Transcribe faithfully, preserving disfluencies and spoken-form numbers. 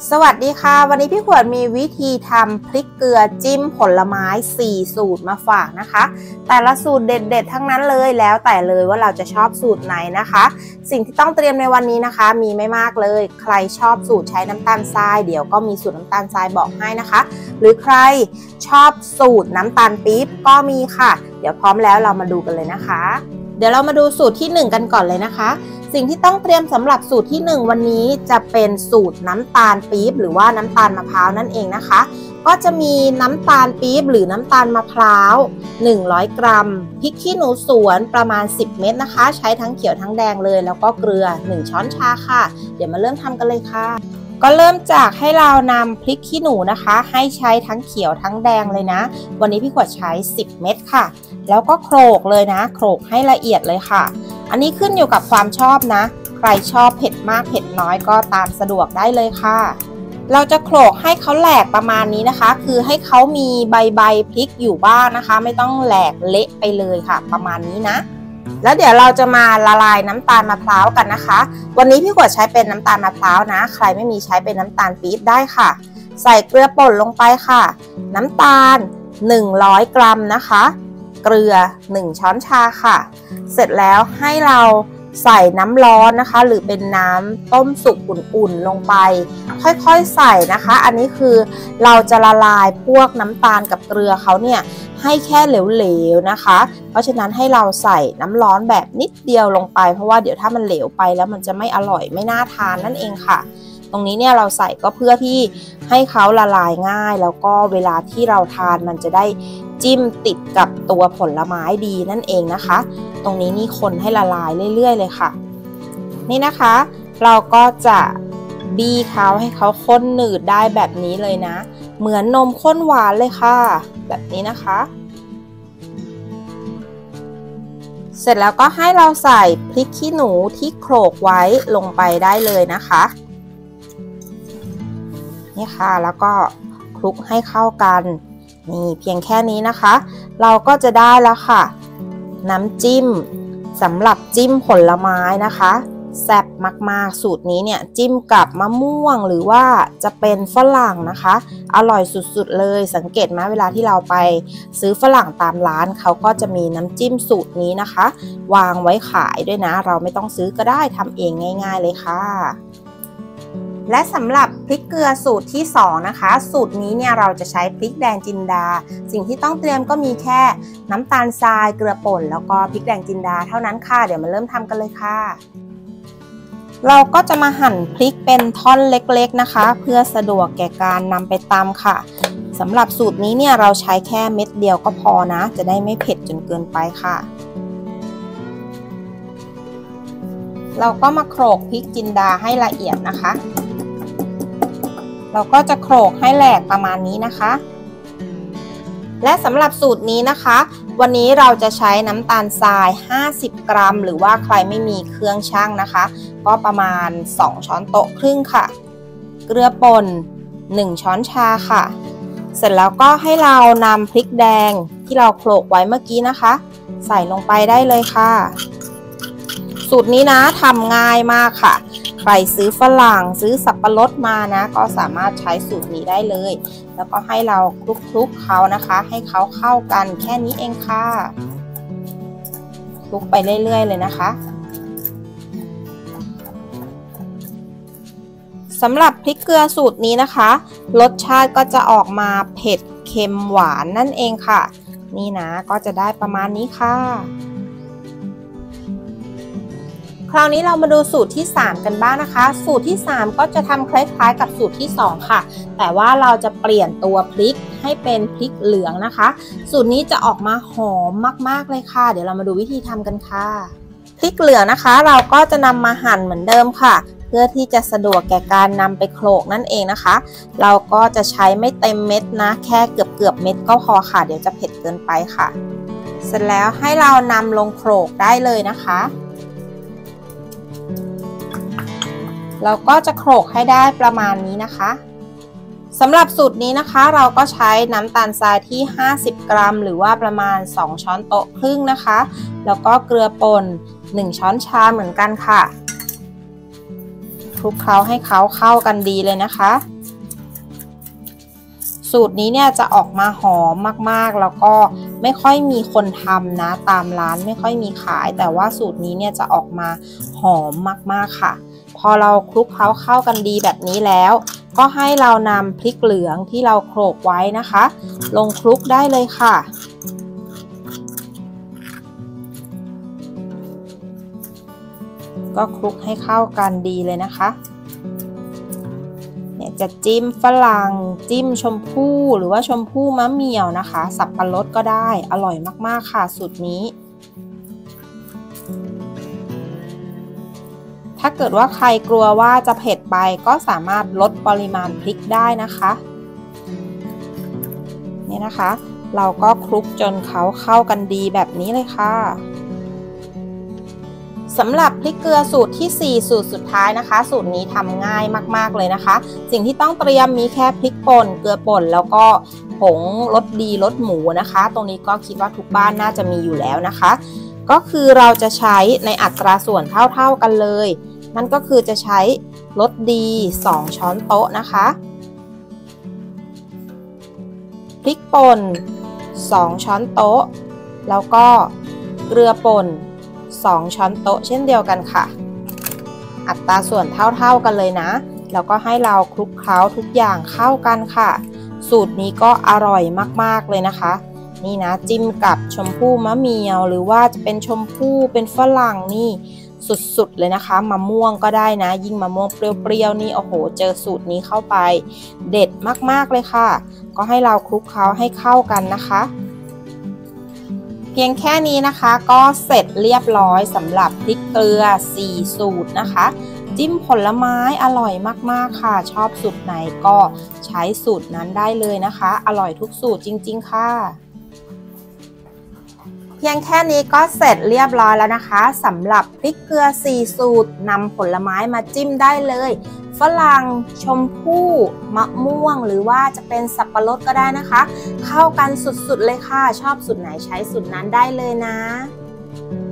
สวัสดีค่ะวันนี้พี่ขวดมีวิธีทำพริกเกลือจิ้มผลไม้สี่สูตรมาฝากนะคะแต่ละสูตรเด็ดๆทั้งนั้นเลยแล้วแต่เลยว่าเราจะชอบสูตรไหนนะคะสิ่งที่ต้องเตรียมในวันนี้นะคะมีไม่มากเลยใครชอบสูตรใช้น้ำตาลทรายเดี๋ยวก็มีสูตรน้ำตาลทรายบอกให้นะคะหรือใครชอบสูตรน้ำตาลปี๊บก็มีค่ะเดี๋ยวพร้อมแล้วเรามาดูกันเลยนะคะเดี๋ยวเรามาดูสูตรที่หนึ่งกันก่อนเลยนะคะสิ่งที่ต้องเตรียมสำหรับสูตรที่หนึ่งวันนี้จะเป็นสูตรน้ำตาลปี๊บหรือว่าน้ำตาลมะพร้าวนั่นเองนะคะก็จะมีน้ำตาลปี๊บหรือน้ำตาลมะพร้าวหนึ่งร้อยกรัมพริกขี้หนูสวนประมาณสิบเม็ดนะคะใช้ทั้งเขียวทั้งแดงเลยแล้วก็เกลือหนึ่งช้อนชาค่ะเดี๋ยวมาเริ่มทำกันเลยค่ะก็เริ่มจากให้เรานำพริกขี้หนูนะคะให้ใช้ทั้งเขียวทั้งแดงเลยนะวันนี้พี่ขวดใช้สิบเม็ดค่ะแล้วก็โขลกเลยนะโขลกให้ละเอียดเลยค่ะอันนี้ขึ้นอยู่กับความชอบนะใครชอบเผ็ดมากเผ็ดน้อยก็ตามสะดวกได้เลยค่ะเราจะโขลกให้เขาแหลกประมาณนี้นะคะคือให้เขามีใบใบพริกอยู่บ้างนะคะไม่ต้องแหลกเละไปเลยค่ะประมาณนี้นะแล้วเดี๋ยวเราจะมาละลายน้ำตาลมะพร้าวกันนะคะวันนี้พี่ขวดใช้เป็นน้ำตาลมะพร้าวนะใครไม่มีใช้เป็นน้ำตาลปี๊บได้ค่ะใส่เกลือป่นลงไปค่ะน้ำตาลหนึ่งร้อยกรัมนะคะเกลือหนึ่งช้อนชาค่ะเสร็จแล้วให้เราใส่น้ำร้อนนะคะหรือเป็นน้ำต้มสุกอุ่นๆลงไปค่อยๆใส่นะคะอันนี้คือเราจะละลายพวกน้ำตาลกับเกลือเขาเนี่ยให้แค่เหลวๆนะคะเพราะฉะนั้นให้เราใส่น้ำร้อนแบบนิดเดียวลงไปเพราะว่าเดี๋ยวถ้ามันเหลวไปแล้วมันจะไม่อร่อยไม่น่าทานนั่นเองค่ะตรงนี้เนี่ยเราใส่ก็เพื่อที่ให้เขาละลายง่ายแล้วก็เวลาที่เราทานมันจะได้จิ้มติดกับตัวผลไม้ดีนั่นเองนะคะตรงนี้นี่คนให้ละลายเรื่อยๆเลยค่ะนี่นะคะเราก็จะบี้เขาให้เขาข้นหนืดได้แบบนี้เลยนะเหมือนนมข้นหวานเลยค่ะแบบนี้นะคะเสร็จแล้วก็ให้เราใส่พริกขี้หนูที่โขลกไว้ลงไปได้เลยนะคะนี่ค่ะแล้วก็คลุกให้เข้ากันนี่เพียงแค่นี้นะคะเราก็จะได้แล้วค่ะน้ำจิ้มสำหรับจิ้มผลไม้นะคะแซ่บมากๆสูตรนี้เนี่ยจิ้มกับมะม่วงหรือว่าจะเป็นฝรั่งนะคะอร่อยสุดๆเลยสังเกตไหมเวลาที่เราไปซื้อฝรั่งตามร้านเขาก็จะมีน้ำจิ้มสูตรนี้นะคะวางไว้ขายด้วยนะเราไม่ต้องซื้อก็ได้ทำเองง่ายๆเลยค่ะและสำหรับพริกเกลือสูตรที่สองนะคะสูตรนี้เนี่ยเราจะใช้พริกแดงจินดาสิ่งที่ต้องเตรียมก็มีแค่น้ำตาลทรายเกลือป่นแล้วก็พริกแดงจินดาเท่านั้นค่ะเดี๋ยวมาเริ่มทำกันเลยค่ะเราก็จะมาหั่นพริกเป็นท่อนเล็กๆนะคะเพื่อสะดวกแก่การนำไปตำค่ะสำหรับสูตรนี้เนี่ยเราใช้แค่เม็ดเดียวก็พอนะจะได้ไม่เผ็ดจนเกินไปค่ะเราก็มาโขลกพริกจินดาให้ละเอียดนะคะเราก็จะโขลกให้แหลกประมาณนี้นะคะและสำหรับสูตรนี้นะคะวันนี้เราจะใช้น้ำตาลทรายห้าสิบกรัมหรือว่าใครไม่มีเครื่องชั่งนะคะก็ประมาณสองช้อนโต๊ะครึ่งค่ะเกลือป่นหนึ่งช้อนชาค่ะเสร็จแล้วก็ให้เรานำพริกแดงที่เราโขลกไว้เมื่อกี้นะคะใส่ลงไปได้เลยค่ะสูตรนี้นะทำง่ายมากค่ะใครซื้อฝรั่งซื้อสับปะรดมานะก็สามารถใช้สูตรนี้ได้เลยแล้วก็ให้เราคลุกๆเขานะคะให้เขาเข้ากันแค่นี้เองค่ะคลุกไปเรื่อยๆเลยนะคะสำหรับพริกเกลือสูตรนี้นะคะรสชาติก็จะออกมาเผ็ดเค็มหวานนั่นเองค่ะนี่นะก็จะได้ประมาณนี้ค่ะคราวนี้เรามาดูสูตรที่สามกันบ้างนะคะสูตรที่สามก็จะทำคล้ายๆกับสูตรที่สองค่ะแต่ว่าเราจะเปลี่ยนตัวพริกให้เป็นพริกเหลืองนะคะสูตรนี้จะออกมาหอมมากๆเลยค่ะเดี๋ยวเรามาดูวิธีทำกันค่ะพริกเหลืองนะคะเราก็จะนำมาหั่นเหมือนเดิมค่ะเพื่อที่จะสะดวกแก่การนำไปโขลกนั่นเองนะคะเราก็จะใช้ไม่เต็มเม็ดนะแค่เกือบๆเม็ดก็พอค่ะเดี๋ยวจะเผ็ดเกินไปค่ะเสร็จแล้วให้เรานำลงโขลกได้เลยนะคะเราก็จะโขลกให้ได้ประมาณนี้นะคะสำหรับสูตรนี้นะคะเราก็ใช้น้ำตาลทรายที่ห้าสิบกรัมหรือว่าประมาณสองช้อนโต๊ะครึ่งนะคะแล้วก็เกลือป่นหนึ่งช้อนชาเหมือนกันค่ะคลุกเคล้าให้เขาเข้ากันดีเลยนะคะสูตรนี้เนี่ยจะออกมาหอมมากๆแล้วก็ไม่ค่อยมีคนทำนะตามร้านไม่ค่อยมีขายแต่ว่าสูตรนี้เนี่ยจะออกมาหอมมากๆค่ะพอเราคลุกเคล้าเข้ากันดีแบบนี้แล้วก็ให้เรานำพริกเหลืองที่เราโขลกไว้นะคะลงคลุกได้เลยค่ะก็คลุกให้เข้ากันดีเลยนะคะเนี่ยจะจิ้มฝรั่งจิ้มชมพู่หรือว่าชมพู่มะเหมี่ยวนะคะสับปะรดก็ได้อร่อยมากๆค่ะสูตรนี้ถ้าเกิดว่าใครกลัวว่าจะเผ็ดไปก็สามารถลดปริมาณพริกได้นะคะนี่นะคะเราก็คลุกจนเขาเข้ากันดีแบบนี้เลยค่ะสำหรับพริกเกลือสูตรที่สี่สูตรสุดท้ายนะคะสูตรนี้ทำง่ายมากๆเลยนะคะสิ่งที่ต้องเตรียมมีแค่พริกป่นเกลือป่นแล้วก็ผงรสดีรสหมูนะคะตรงนี้ก็คิดว่าทุกบ้านน่าจะมีอยู่แล้วนะคะก็คือเราจะใช้ในอัตราส่วนเท่าๆกันเลยนั่นก็คือจะใช้รสดีสองช้อนโต๊ะนะคะพริกป่นสองช้อนโต๊ะแล้วก็เกลือป่นสองช้อนโต๊ะเช่นเดียวกันค่ะอัตราส่วนเท่าๆกันเลยนะแล้วก็ให้เราคลุกเคล้าทุกอย่างเข้ากันค่ะสูตรนี้ก็อร่อยมากๆเลยนะคะนี่นะจิ้มกับชมพู่มะเหมี่ยวหรือว่าจะเป็นชมพู่เป็นฝรั่งนี่สุดๆเลยนะคะมะม่วงก็ได้นะยิ่งมะม่วงเปรี้ยวๆนี่โอ้โหเจอสูตรนี้เข้าไปเด็ดมากๆเลยค่ะก็ให้เราคลุกเคล้าให้เข้ากันนะคะเพียงแค่นี้นะคะก็เสร็จเรียบร้อยสำหรับพริกเกลือสี่สูตรนะคะจิ้มผลไม้อร่อยมากๆค่ะชอบสูตรไหนก็ใช้สูตรนั้นได้เลยนะคะอร่อยทุกสูตรจริงๆค่ะเพียงแค่นี้ก็เสร็จเรียบร้อยแล้วนะคะสำหรับพริกเกลือสี่สูตรนำผลไม้มาจิ้มได้เลยฝรั่งชมพู่มะม่วงหรือว่าจะเป็นสับปะรดก็ได้นะคะเข้ากันสุดๆเลยค่ะชอบสูตรไหนใช้สูตรนั้นได้เลยนะ